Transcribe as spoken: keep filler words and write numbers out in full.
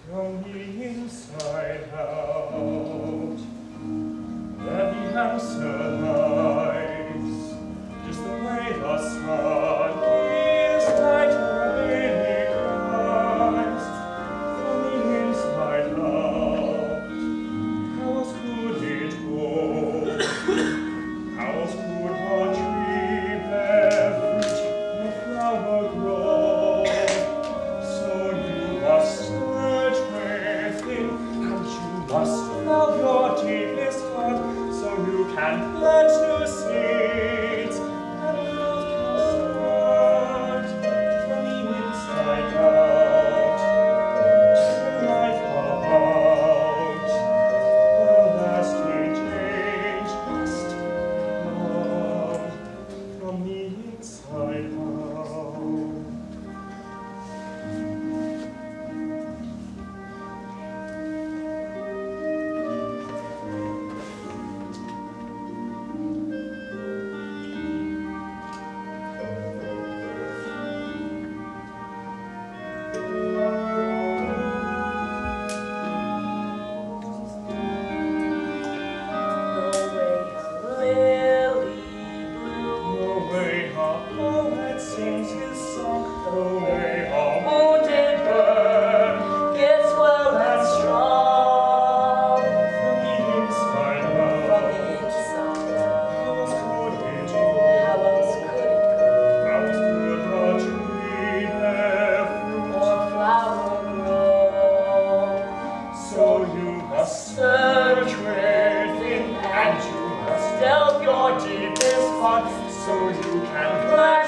from the inside out. There the answer lies, just the way the sun is like a baby cries. From the inside out, how else could it go? How else could a tree bear fruit and a flower grow? So you must search within, and you must love your deepest heart, so you can plant new seeds, and love can start from the inside out. Turn life about, a lasting change must come from the inside out. Sings his song, the way a wounded bird gets well and strong. From the inside out, from the inside out, how else could it go? How else could it go? How else could a tree bear fruit or flower grow? So you must search within, and you must delve your deepest heart, so you can fly.